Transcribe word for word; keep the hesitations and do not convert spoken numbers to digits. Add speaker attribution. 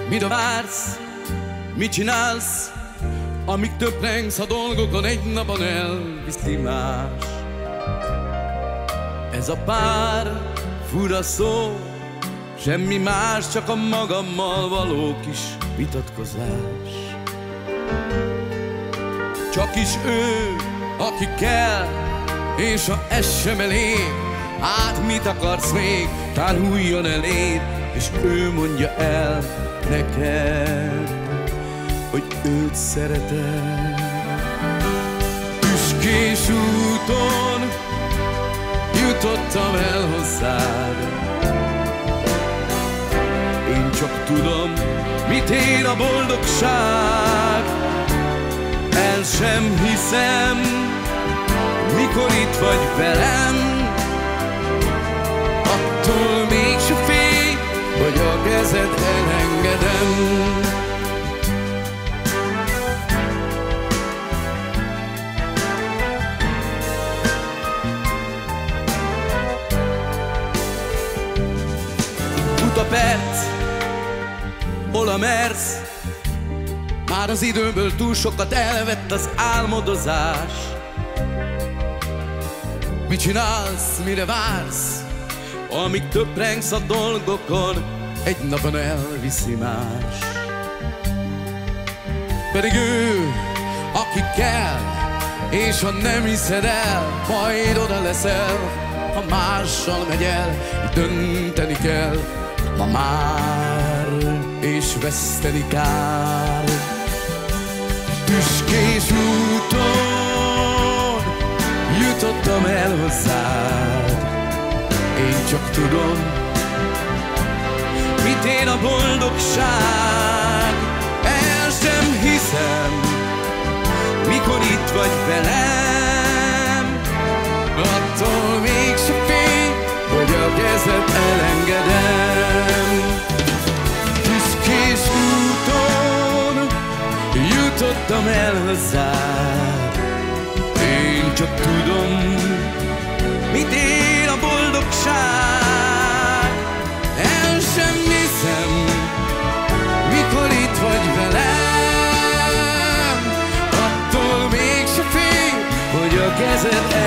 Speaker 1: Mire vársz? Mit csinálsz? Amíg töprengsz a dolgokon, egy napon elviszi más. Ez a pár fura szó, semmi más, csak a magammal való kis vitatkozás. Csak is ő, aki kell, és ha ez sem elég, hát mit akarsz még? Tán hújjon eléd, és ő mondja el neked, hogy őt szereted. Tüskés úton jutottam el hozzád. Én csak tudom, mit ér a boldogság. El sem hiszem, mikor itt vagy velem. Attól mégse félj, hogy a kezed elengedem. Budapest, hol amersz? Már az időből túl sokat elvett az álmodozás. Mit csinálsz, mire vársz? Amíg töprengsz a dolgokon, egy napon elviszi más. Pedig ő, aki kell, és ha nem hiszed el, majd oda leszel, ha mással megy el. Dönteni kell ma már, és veszteni kár. Tüskés úton jutottam el hozzád. Én csak tudom, mit ér a boldogság. El sem hiszem, mikor itt vagy velem. Attól mégse félj, hogy a kezed elengedem. Tüskés úton jutottam el hozzád. Én csak tudom, mit ér a boldogság. El sem hiszem, mikor itt vagy velem. Attól mégse félj, hogy a kezed